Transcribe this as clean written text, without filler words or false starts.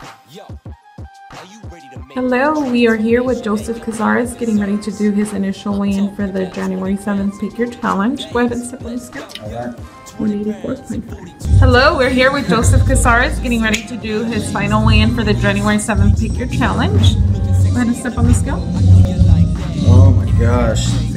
Hello, we are here with Joseph Cazarez getting ready to do his initial weigh-in for the January 7th Pick Your Challenge. Go ahead and step on the scale. Alright. 184.5. Hello, we're here with Joseph Cazarez getting ready to do his final weigh-in for the January 7th Pick Your Challenge. Go ahead and step on the scale. Oh my gosh.